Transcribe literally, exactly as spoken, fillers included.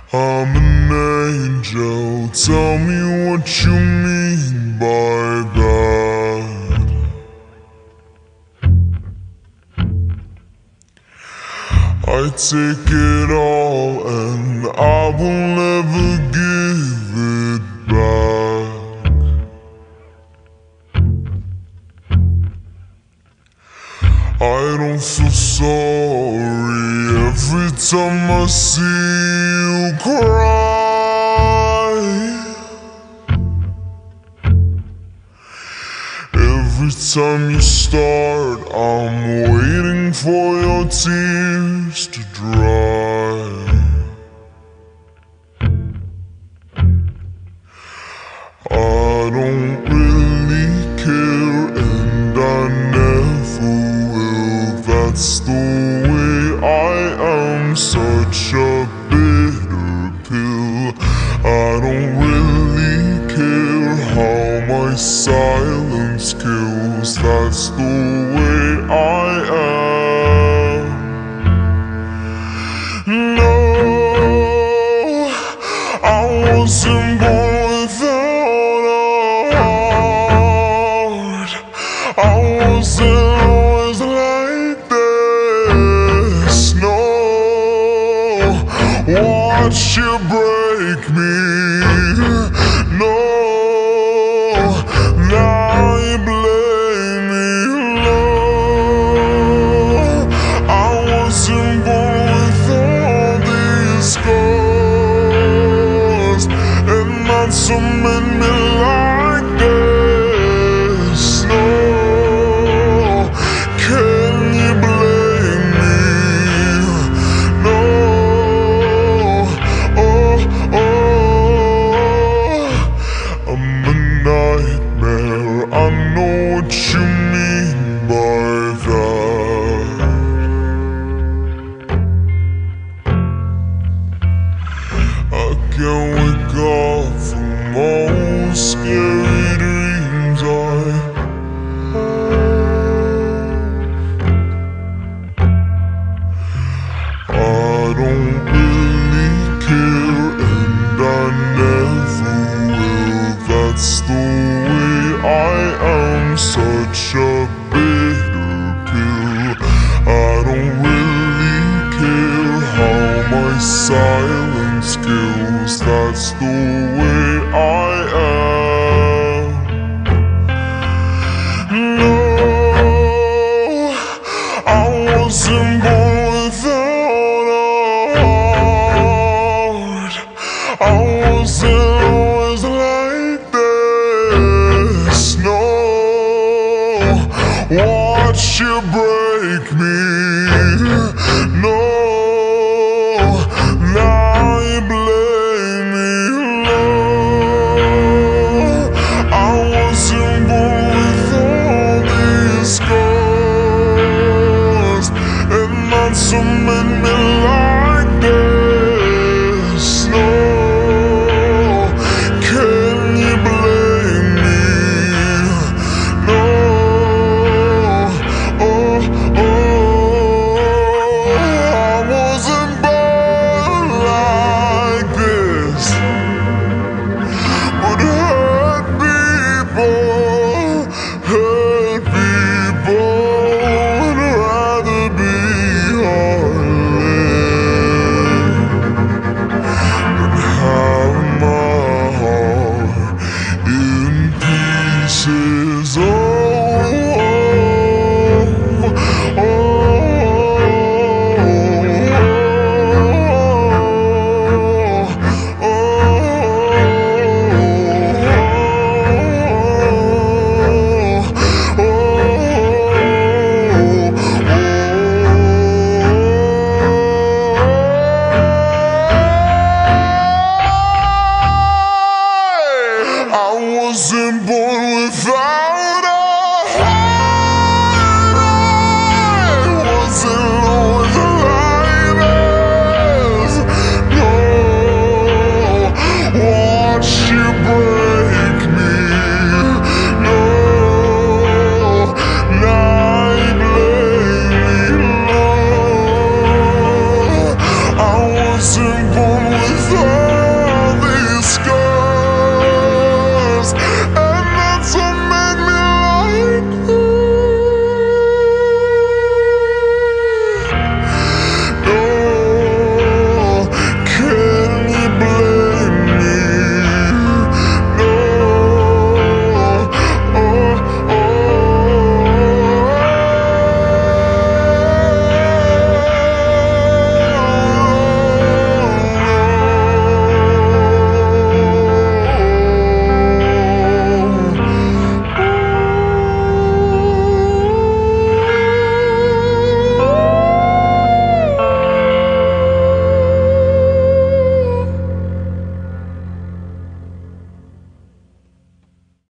I'm an angel, tell me what you mean by that. I take it all and I will never give it back. I don't feel sorry every time I see you cry. Every time you start, I'm waiting for your tears to dry. I don't really care and I never will. That's the way I am, such a bitter pill. I don't really care how my silence kills. That's the way I am. No, I wasn't born without a heart. I wasn't always like this. No, watch you break me. No, now you blame me. No, I wasn't born with all these scars, and that's what made me like this. No, can you blame me? No, oh, oh, I'm a nightmare, I know what you mean by that. I can't wake up from all those scary dreams I have. I don't really care and I never will. That's the way I am, such a bitter pill. I don't really care how my silence kills. That's the way I am. No, I wasn't born without a heart. I wasn't always like this. No, watch you break me. No, now you blame me. No, I wasn't born with all these scars, and that's what made me like this. No, can you blame me? No, oh, oh, I wasn't born like this, but hurt people, hurt people would rather be heartless than have my heart in pieces. Oh, oh, oh, I wasn't